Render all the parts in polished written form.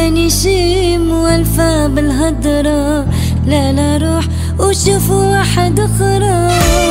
ماني شي موالفة بالهدرة، لا لا روح وشوف واحد اخرى.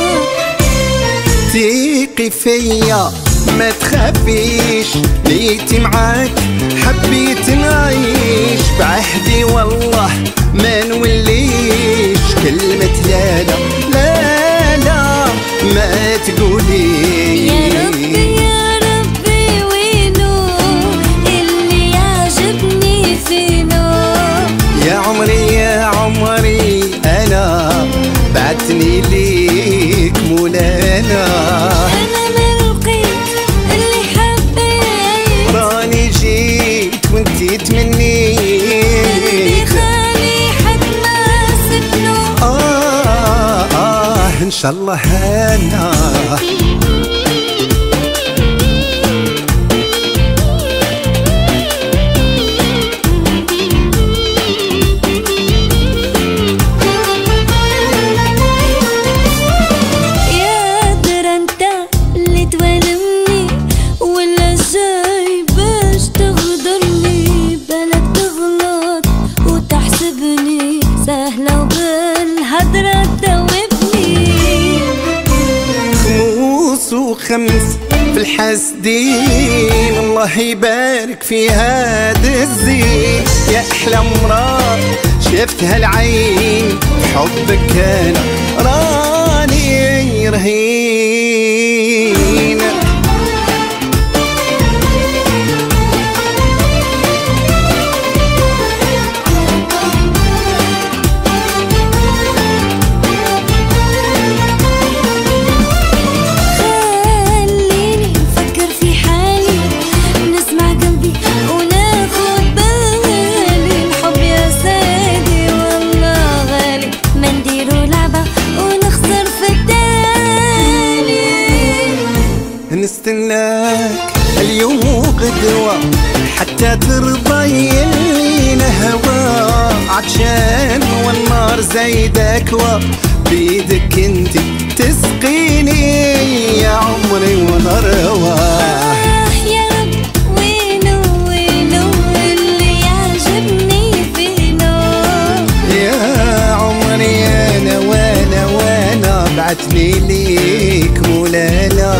ثقي فيا ما تخافيش، نيتي معاك حبيت نعيش بعهدي والله ما نوليش كلمة لا لا لا لا ما تقوليش. يا ربي يا ربي وينو اللي يعجبني فينو، يا عمري يا عمري أنا بعتني ليك مولانا. أنا ما لقيت اللي حبيت، راني جيت وانتي تمنيت، قلبي خالي حد ما سكنو. إن شاء الله أنا سهلة وبالهدرة تدوبني. خموس وخمس في الحاسدين، الله يبارك في هذا الزين. يا أحلى مرار شفتها العين، حبك أنا راني رهين. نستناك اليوم وغدوة حتى ترضى يلينا هوا، عطشان والنار زايدك بيدك انت تسقيني يا عمري ونروى. يا رب وينو وينو اللي يعجبني فينو، يا عمري انا وانا بعتني ليك مولانا.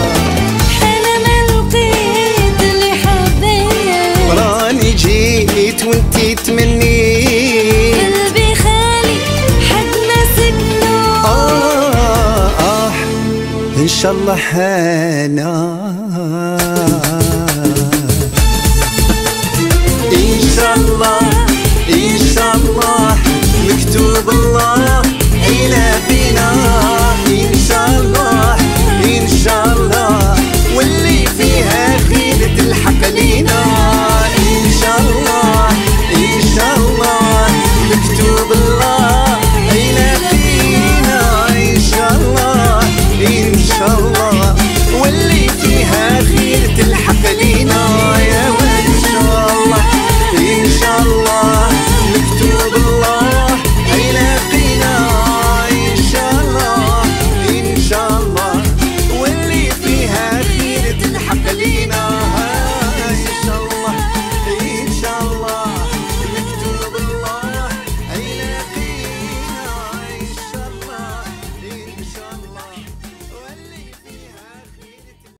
وانتي تمنيت قلبي خالي حد ما سكنو. ان شاء الله انا ان شاء الله ان شاء الله مكتوب الله إلى بنا ان شاء الله ان شاء الله.